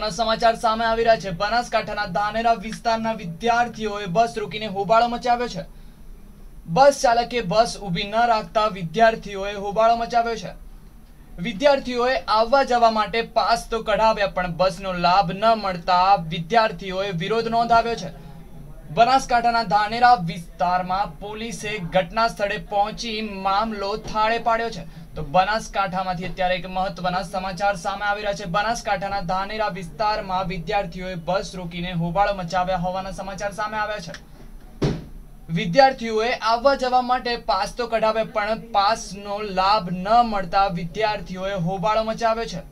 મહત્વના સમાચાર સામે આવી રહ્યા છે। બનાસકાંઠાના ધાનેરા વિસ્તારના વિદ્યાર્થીઓએ બસ રોકીને હોબાળો મચાવ્યો છે। બસ ચાલકે બસ ઊભી ન રાખતા વિદ્યાર્થીઓએ હોબાળો મચાવ્યો છે। વિદ્યાર્થીઓએ આવવા જવા માટે પાસ તો કઢાવ્યા પણ બસનો લાભ ન મળતા વિદ્યાર્થીઓએ વિરોધ નોંધાવ્યો છે। બનાસકાંઠાના ધાનેરા વિસ્તારમાં પોલીસે ઘટના સ્થળે પહોંચી મામલો થાળે પાડ્યો છે। તો બનાસકાંઠામાંથી અત્યારે એક મહત્વના સમાચાર સામે આવી રહ્યા છે। બનાસકાંઠાના ધાનેરા વિસ્તારમાં વિદ્યાર્થીઓએ બસ રોકીને હોબાળો મચાવ્યા હોવાના સમાચાર સામે આવ્યા છે। વિદ્યાર્થીઓએ આવવા જવા માટે પાસ તો કઢાવ્યા પણ પાસનો લાભ ન મળતા વિદ્યાર્થીઓએ હોબાળો મચાવ્યો છે।